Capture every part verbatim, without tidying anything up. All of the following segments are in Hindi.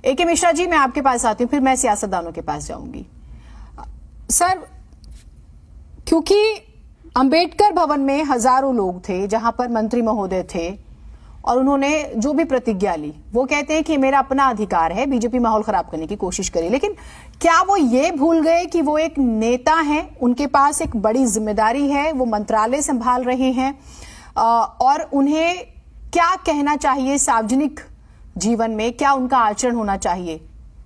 ए के मिश्रा जी, मैं आपके पास आती हूँ, फिर मैं सियासतदानों के पास जाऊंगी। सर, क्योंकि अंबेडकर भवन में हजारों लोग थे जहां पर मंत्री महोदय थे और उन्होंने जो भी प्रतिज्ञा ली, वो कहते हैं कि मेरा अपना अधिकार है, बीजेपी माहौल खराब करने की कोशिश करी, लेकिन क्या वो ये भूल गए कि वो एक नेता हैं, उनके पास एक बड़ी जिम्मेदारी है, वो मंत्रालय संभाल रहे हैं और उन्हें क्या कहना चाहिए सार्वजनिक जीवन में, क्या उनका आचरण होना चाहिए?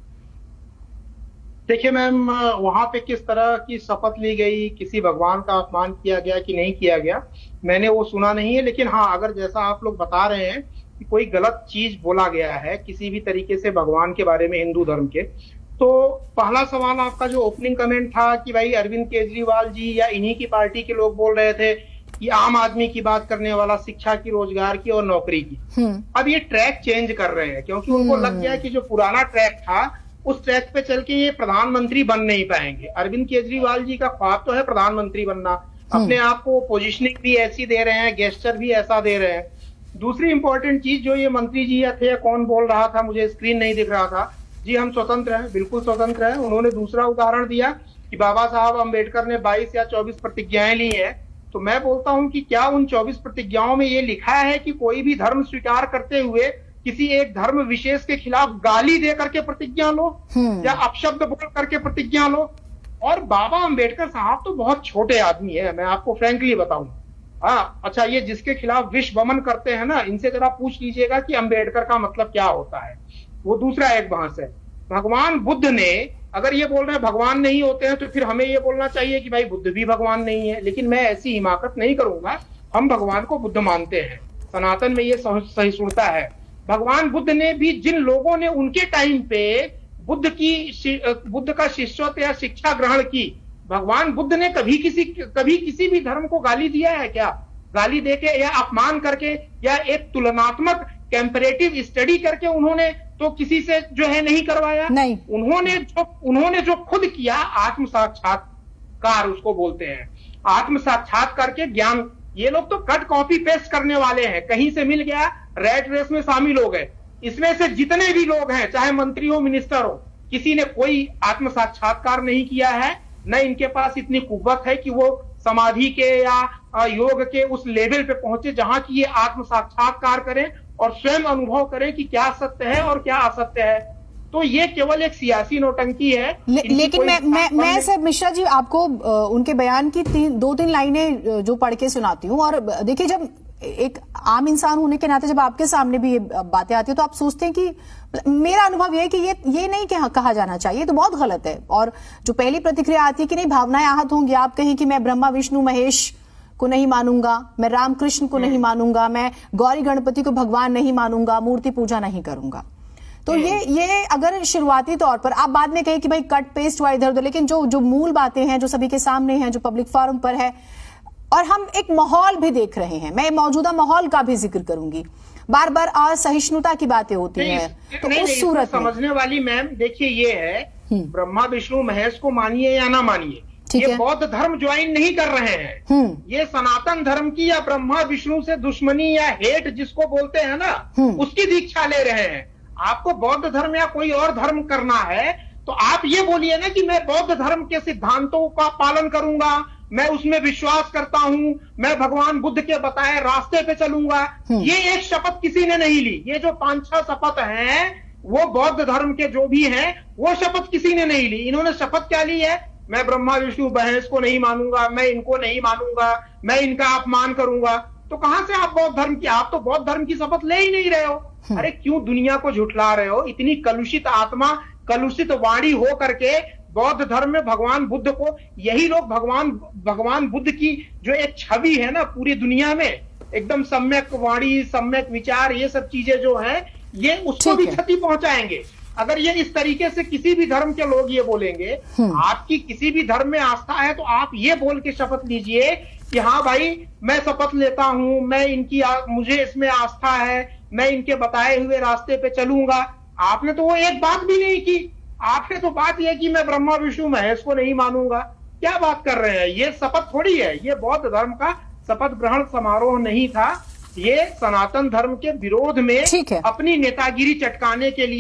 देखिए मैम, वहां पे किस तरह की शपथ ली गई, किसी भगवान का अपमान किया गया कि नहीं किया गया, मैंने वो सुना नहीं है। लेकिन हाँ, अगर जैसा आप लोग बता रहे हैं कि कोई गलत चीज बोला गया है किसी भी तरीके से भगवान के बारे में, हिंदू धर्म के, तो पहला सवाल आपका जो ओपनिंग कमेंट था कि भाई अरविंद केजरीवाल जी या इन्हीं की पार्टी के लोग बोल रहे थे कि आम आदमी की बात करने वाला, शिक्षा की, रोजगार की और नौकरी की। अब ये ट्रैक चेंज कर रहे हैं क्योंकि उनको लग गया कि जो पुराना ट्रैक था उस ट्रैक पे चल के ये प्रधानमंत्री बन नहीं पाएंगे। अरविंद केजरीवाल जी का ख्वाब तो है प्रधानमंत्री बनना, अपने आप को पोजीशनिंग भी ऐसी दे रहे हैं, गेस्चर भी ऐसा दे रहे हैं। दूसरी इंपॉर्टेंट चीज जो ये मंत्री जी या थे, कौन बोल रहा था, मुझे स्क्रीन नहीं दिख रहा था, जी हम स्वतंत्र हैं, बिल्कुल स्वतंत्र हैं। उन्होंने दूसरा उदाहरण दिया कि बाबा साहब अम्बेडकर ने बाईस या चौबीस प्रतिज्ञाएं ली हैं। तो मैं बोलता हूं कि क्या उन चौबीस प्रतिज्ञाओं में ये लिखा है कि कोई भी धर्म स्वीकार करते हुए किसी एक धर्म विशेष के खिलाफ गाली दे करके प्रतिज्ञा लो या अपशब्द बोल करके प्रतिज्ञा लो? और बाबा अंबेडकर साहब तो बहुत छोटे आदमी है, मैं आपको फ्रैंकली बताऊं। हाँ, अच्छा, ये जिसके खिलाफ विश्व वमन करते हैं ना, इनसे जरा पूछ लीजिएगा कि अंबेडकर का मतलब क्या होता है। वो दूसरा एक बहस है। भगवान बुद्ध ने, अगर ये बोल रहे हैं भगवान नहीं होते हैं, तो फिर हमें ये बोलना चाहिए कि भाई बुद्ध भी भगवान नहीं है। लेकिन मैं ऐसी हिमाकत नहीं करूंगा, हम भगवान को बुद्ध मानते हैं, सनातन में ये सहिष्णुता है। भगवान बुद्ध ने भी, जिन लोगों ने उनके टाइम पे बुद्ध की बुद्ध का शिष्यत्व या शिक्षा ग्रहण की, भगवान बुद्ध ने कभी किसी कभी किसी भी धर्म को गाली दिया है क्या? गाली देके या अपमान करके या एक तुलनात्मक कंपैरेटिव स्टडी करके उन्होंने तो किसी से जो है नहीं करवाया। नहीं, उन्होंने जो उन्होंने जो खुद किया, आत्म साक्षात्कार उसको बोलते हैं, आत्म साक्षात्कार के ज्ञान। ये लोग तो कट कॉपी पेस्ट करने वाले हैं, कहीं से मिल गया, रैट रेस में शामिल हो गए। इसमें से जितने भी लोग हैं, चाहे मंत्री हो, मिनिस्टर हो, किसी ने कोई आत्म साक्षात्कार नहीं किया है। न इनके पास इतनी कुव्वत है कि वो समाधि के या योग के उस लेवल पे पहुंचे जहां की ये आत्म साक्षात्कार करें और स्वयं अनुभव करें कि क्या सत्य है और क्या असत्य है। तो ये केवल एक सियासी नौटंकी है। ले, लेकिन मैं मैं मैं सर मिश्रा जी आपको उनके बयान की तीन दो तीन लाइनें जो पढ़ के सुनाती हूँ। और देखिए, जब एक आम इंसान होने के नाते जब आपके सामने भी ये बातें आती है तो आप सोचते हैं कि मेरा अनुभव ये है कि ये ये नहीं कहा, कहा जाना चाहिए, तो बहुत गलत है। और जो पहली प्रतिक्रिया आती है कि नहीं, भावनाएं आहत होंगी, आप कहें कि मैं ब्रह्मा विष्णु महेश को नहीं मानूंगा, मैं रामकृष्ण को नहीं मानूंगा, मैं गौरी गणपति को भगवान नहीं मानूंगा, मूर्ति पूजा नहीं करूंगा। तो ये ये अगर शुरुआती तौर पर, आप बाद में कहें कि भाई कट पेस्ट हुआ इधर उधर, लेकिन जो जो मूल बातें हैं, जो सभी के सामने हैं, जो पब्लिक फोरम पर है, और हम एक माहौल भी देख रहे हैं, मैं मौजूदा माहौल का भी जिक्र करूंगी, बार बार असहिष्णुता की बातें होती हैं, तो नहीं, उस नहीं, सूरत समझने वाली मैम, देखिए ये है, ब्रह्मा विष्णु महेश को मानिए या ना मानिए, ये बौद्ध धर्म ज्वाइन नहीं कर रहे हैं। ये सनातन धर्म की या ब्रह्मा विष्णु से दुश्मनी या हेट जिसको बोलते हैं ना, उसकी दीक्षा ले रहे हैं। आपको बौद्ध धर्म या कोई और धर्म करना है तो आप ये बोलिए ना कि मैं बौद्ध धर्म के सिद्धांतों का पालन करूंगा, मैं उसमें विश्वास करता हूं, मैं भगवान बुद्ध के बताए रास्ते पे चलूंगा। ये एक शपथ किसी ने नहीं ली। ये जो पांच छह शपथ हैं वो बौद्ध धर्म के जो भी हैं वो शपथ किसी ने नहीं ली। इन्होंने शपथ क्या ली है? मैं ब्रह्मा विष्णु महेश को नहीं मानूंगा, मैं इनको नहीं मानूंगा, मैं इनका अपमान करूंगा। तो कहां से आप बौद्ध धर्म की, आप तो बौद्ध धर्म की शपथ ले ही नहीं रहे हो। अरे क्यों दुनिया को झुठला रहे हो? इतनी कलुषित आत्मा, कलुषित वाणी हो करके बौद्ध धर्म में भगवान बुद्ध को, यही लोग भगवान भगवान बुद्ध की जो एक छवि है ना पूरी दुनिया में, एकदम सम्यक वाणी, सम्यक विचार, ये सब चीजें जो हैं ये उसको भी क्षति पहुंचाएंगे। अगर ये इस तरीके से किसी भी धर्म के लोग ये बोलेंगे, आपकी किसी भी धर्म में आस्था है तो आप ये बोल के शपथ लीजिए कि हाँ भाई मैं शपथ लेता हूं, मैं इनकी मुझे इसमें आस्था है, मैं इनके बताए हुए रास्ते पे चलूंगा। आपने तो वो एक बात भी नहीं की। आपने तो बात यह कि मैं ब्रह्मा विष्णु महेश को नहीं मानूंगा। क्या बात कर रहे हैं? ये शपथ थोड़ी है, ये बौद्ध धर्म का शपथ ग्रहण समारोह नहीं था। ये सनातन धर्म के विरोध में अपनी नेतागिरी चटकाने के लिए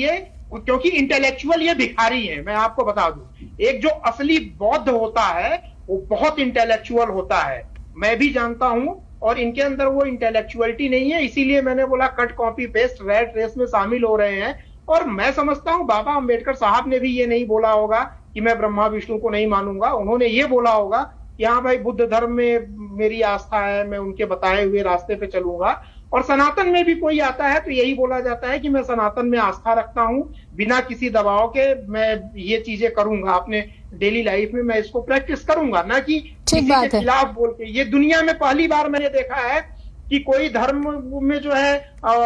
क्योंकि इंटेलेक्चुअल ये भिखारी है। मैं आपको बता दूं, एक जो असली बौद्ध होता है वो बहुत इंटेलेक्चुअल होता है, मैं भी जानता हूं, और इनके अंदर वो इंटेलेक्चुअलिटी नहीं है। इसीलिए मैंने बोला cut copy paste rat race में शामिल हो रहे हैं। और मैं समझता हूं बाबा अंबेडकर साहब ने भी ये नहीं बोला होगा कि मैं ब्रह्मा विष्णु को नहीं मानूंगा। उन्होंने ये बोला होगा कि हाँ भाई, बुद्ध धर्म में मेरी आस्था है, मैं उनके बताए हुए रास्ते पे चलूंगा। और सनातन में भी कोई आता है तो यही बोला जाता है कि मैं सनातन में आस्था रखता हूं, बिना किसी दबाव के मैं ये चीजें करूंगा, अपने डेली लाइफ में मैं इसको प्रैक्टिस करूंगा, ना कि किसी के खिलाफ बोल के। ये दुनिया में पहली बार मैंने देखा है कि कोई धर्म में जो है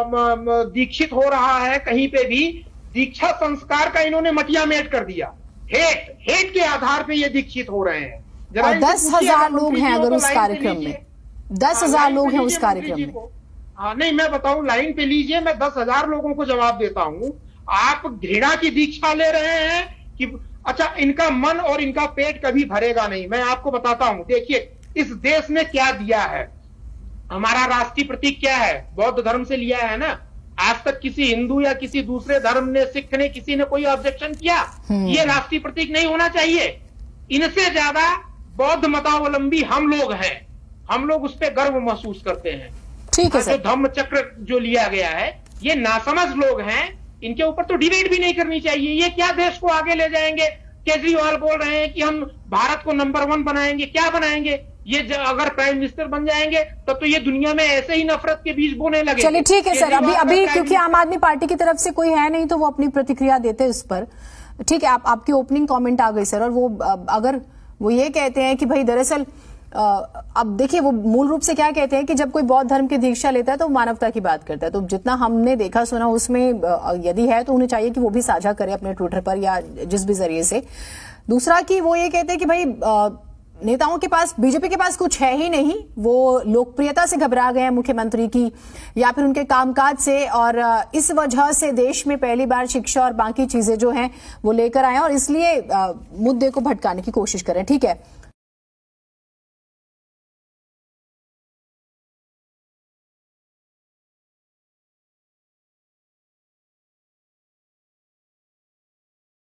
दीक्षित हो रहा है, कहीं पे भी दीक्षा संस्कार का इन्होंने मटिया मेट कर दिया। हेट हेट के आधार पे ये दीक्षित हो रहे हैं। और दस हजार लोग हैं अगर उस कार्यक्रम में, दस हजार लोग हैं उस कार्यक्रम में। हाँ नहीं, मैं बताऊं, लाइन पे लीजिए, मैं दस हजार लोगों को जवाब देता हूं। आप घृणा की दीक्षा ले रहे हैं कि अच्छा इनका मन और इनका पेट कभी भरेगा नहीं। मैं आपको बताता हूं, देखिए इस देश ने क्या दिया है। हमारा राष्ट्रीय प्रतीक क्या है? बौद्ध धर्म से लिया है ना। आज तक किसी हिंदू या किसी दूसरे धर्म ने, सिख ने, किसी ने कोई ऑब्जेक्शन किया ये राष्ट्रीय प्रतीक नहीं होना चाहिए? इनसे ज्यादा बौद्ध मतावलंबी हम लोग हैं, हम लोग उस पर गर्व महसूस करते हैं। ठीक है सर। जो धम्म चक्र जो लिया गया है, ये नासमझ लोग हैं, इनके ऊपर तो डिबेट भी नहीं करनी चाहिए। ये क्या देश को आगे ले जाएंगे? केजरीवाल बोल रहे हैं कि हम भारत को नंबर वन बनाएंगे। क्या बनाएंगे? ये अगर प्राइम मिनिस्टर बन जाएंगे तब तो ये दुनिया में ऐसे ही नफरत के बीज बोने लगे। चलिए ठीक है सर, अभी अभी क्योंकि आम आदमी पार्टी की तरफ से कोई है नहीं तो वो अपनी प्रतिक्रिया देते इस पर। ठीक है, आप आपकी ओपनिंग कमेंट आ गई सर। और वो अगर वो ये कहते हैं कि भाई दरअसल अब देखिए वो मूल रूप से क्या कहते हैं कि जब कोई बौद्ध धर्म की दीक्षा लेता है तो मानवता की बात करता है। तो जितना हमने देखा सुना उसमें यदि है तो उन्हें चाहिए कि वो भी साझा करें अपने ट्विटर पर या जिस भी जरिए से। दूसरा कि वो ये कहते हैं कि भाई नेताओं के पास, बीजेपी के पास कुछ है ही नहीं, वो लोकप्रियता से घबरा गए हैं मुख्यमंत्री की या फिर उनके कामकाज से, और इस वजह से देश में पहली बार शिक्षा और बाकी चीजें जो हैं वो लेकर आए और इसलिए मुद्दे को भटकाने की कोशिश करें। ठीक है,